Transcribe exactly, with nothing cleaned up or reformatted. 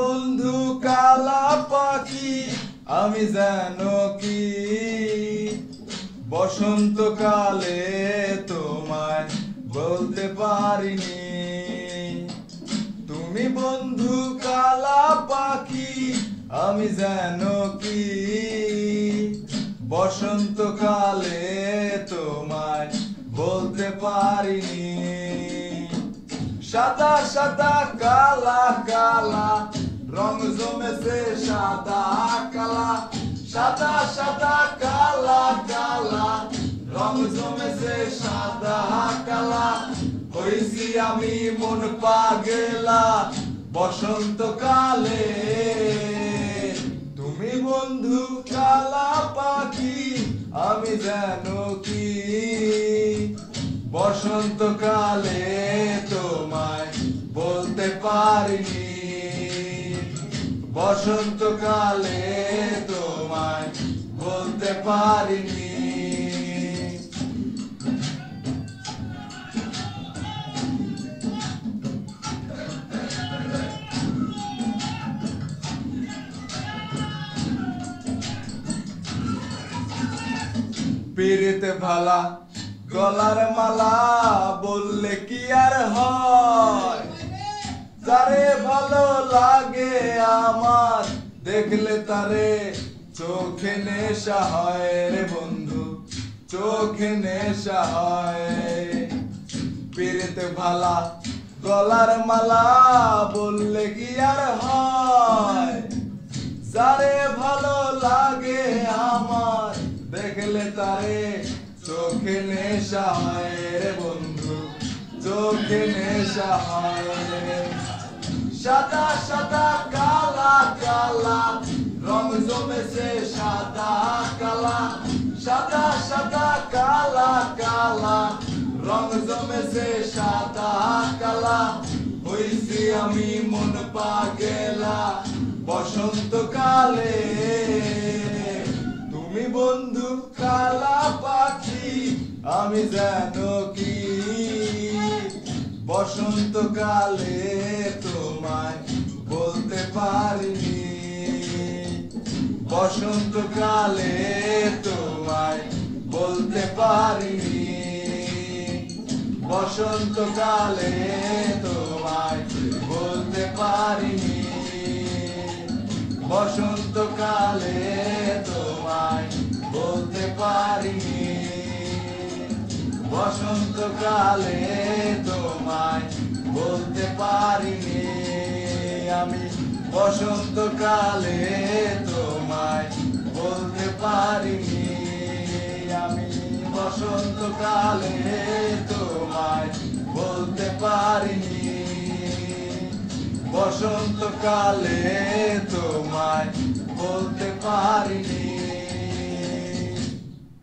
বন্ধু কালা পাখি আমি জানো কি বসন্তকালে তোমায় বলতে পারিনি। তুমি বন্ধু কালা পাখি আমি জানো কি বসন্তকালে তোমায় বলতে পারিনি। সাদা সাদা কালা কালা রং জমেছে সাদা কালা, সাদা সাদা কালা কালা রং জমেছে সাদা কালা। হইছি আমি মন পাগলা বসন্তকালে। তুমি বন্ধু কালা পাখি আমি জানো কি বসন্তকালে তোমায় বলতে পারিনি। বসন্তকালে তোমায় বলতে পারিনি। পিরিতে ভালা গলার মালা বললে কি আর হয়, যারে ভালো লাগে আমার দেখলে তারে চোখে নেশা হয় রে বন্ধু, চোখে নেশা হয়। পিরিতে ভালা গলার মালা বললে কি আর হয়, যারে ভালো লাগে আমার দেখলে তারে চোখে নেশা হয় রে বন্ধু, চোখে নেশা হয়। সাদা সাদা কালা কালা রং জমেছে সাদা কালা, সাদা সাদা কালা কালা রং জমেছে সাদা কালা। হইছি আমি মন পাগলা বসন্তকালে। তুমি বন্ধু কালা পাখি আমি জানো কি বসন্তকালে তোমায় বলতে পারিনি। বসন্তকালে তোমায় বলতে পারিনি। বসন্তকালে তোমায় বলতে পারিনি। বসন্তকালে তোমায় বলতে পারিনি। বসন্তকালে তোমায় বলতে পারিনি। আমি বসন্তকালে তোমায় বলতে পারিনি। আমি বসন্তকালে তোমায় বলতে পারিনি। বসন্তকালে তোমায় বলতে পারিনি।